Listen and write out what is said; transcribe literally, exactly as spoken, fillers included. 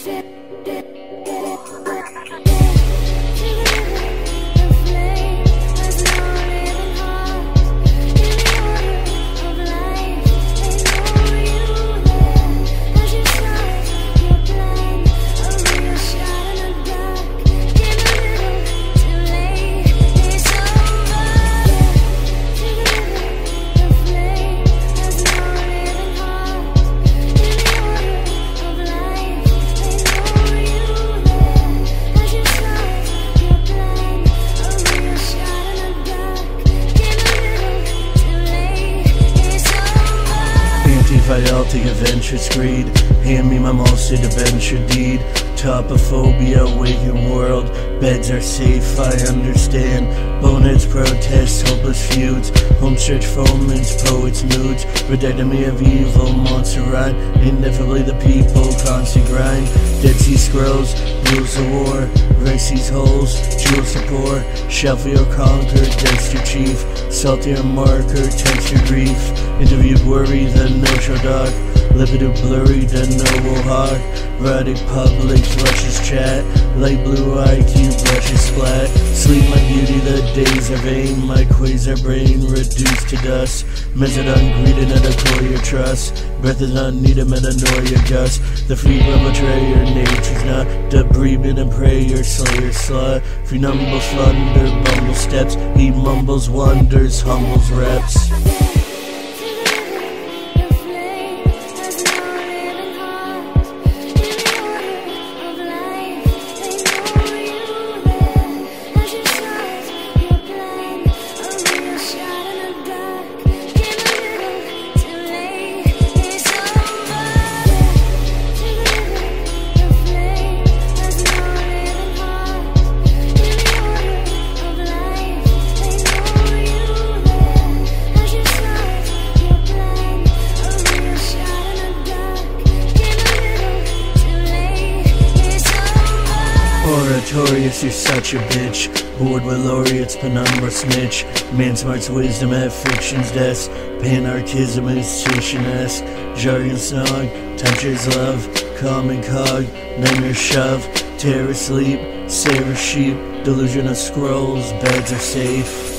Anti-fidelity, adventurous greed. Hand me my most adventure deed. Topophobia, waking world. Beds are safe, I understand. Boneheads protest, hopeless feuds. Homestretch foamings, poets' moods. Redectomy of evil, monster rhyme. Ineffably the people, constant grind. Dead Sea Scrolls, rules of war. Rexy's holes, jewels to pour. Shelfie or conquer, Dexter chief. Saltier marker, texture grief. Interviewed worry, the no-show dog. Lipido blurry, the noble hawk. Radic public, luscious chat. Light blue I Q, blushes splat. Sleep my beauty, the days are vain. My quasar brain reduced to dust. Measured ungreeted and acquire your trust. Breath is not needed, men annoy your gust. The fever of betrayer, nature's not. Debris and prayer, slayer slut. Phenomenal thunder, bumble steps. He mumbles wonders, humbles reps. Oratorious, you're such a bitch. Bored with laureates, penumbra snitch. Man smart's wisdom at fiction's desk. Panarchism is Titian-esque. Jargon snog, touches love. Common cog, nightmare shove. Terror sleep, savor sheep. Delusion of scrolls, beds are safe.